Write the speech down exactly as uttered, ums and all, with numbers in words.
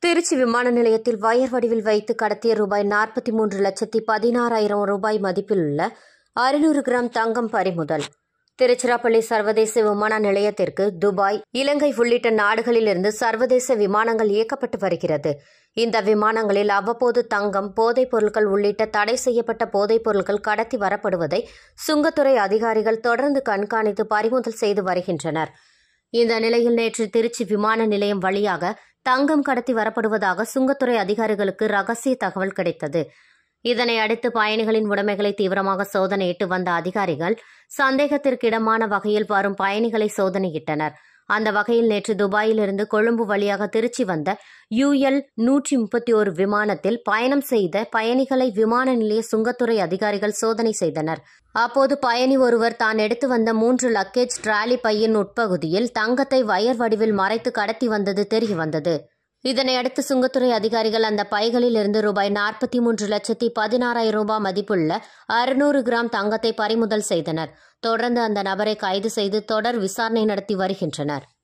திருச்சி விமான நிலையத்தில் வயர் வடிவில் வைத்து கடத்திய ரூபாய் நாற்பத்தி மூன்று லட்சத்தி பதினாறாயிரம் ரூபாய் மதிப்பில் உள்ள அறுநூறு கிராம் தங்கம் பறிமுதல். திருச்சிராப்பள்ளி சர்வதேச விமான நிலையத்திற்கு துபாய், இலங்கை உள்ளிட்ட நாடுகளிலிருந்து சர்வதேச விமானங்கள் இயக்கப்பட்டு வருகிறது. இந்த விமானங்களில் அவ்வப்போது தங்கம், போதைப் பொருட்கள் உள்ளிட்ட தடை செய்யப்பட்ட போதைப் பொருட்கள் கடத்தி வரப்படுவதை சுங்கத்துறை அதிகாரிகள் தொடர்ந்து கண்காணித்து பறிமுதல் செய்து வருகின்றனர். இந்த நிலையில் நேற்று திருச்சி விமான நிலையம் வழியாக தங்கம் கடத்தி வரப்படுவதாக சுங்கத்துறை அதிகாரிகளுக்கு ரகசிய தகவல் கிடைத்தது. இதனை அடுத்து பயணிகளின் உடைமைகளை தீவிரமாக சோதனையிட்டு வந்த அதிகாரிகள் சந்தேகத்திற்கிடமான வகையில் வரும் பயணிகளை சோதனையிட்டனர். அந்த வகையில் நேற்று துபாயிலிருந்து கொழும்பு வழியாக திருச்சி வந்த யூஎல் நூற்றி முப்பத்தி ஒரு விமானத்தில் பயணம் செய்த பயணிகளை விமான நிலைய சுங்கத்துறை அதிகாரிகள் சோதனை செய்தனர். அப்போது பயணி ஒருவர் தான் எடுத்து வந்த மூன்று லக்கேஜ் டிராலி பையின் உட்பகுதியில் தங்கத்தை வயர் வடிவில் மறைத்து கடத்தி வந்தது தெரியவந்தது. இதனையடுத்து சுங்கத்துறை அதிகாரிகள் அந்த பைகளில் இருந்து ரூபாய் நாற்பத்தி மூன்று லட்சத்தி பதினாறாயிரம் ரூபாய் மதிப்புள்ள அறுநூறு கிராம் தங்கத்தை பறிமுதல் செய்தனர். தொடர்ந்து அந்த நபரை கைது செய்து தொடர் விசாரணை நடத்தி வருகின்றனர்.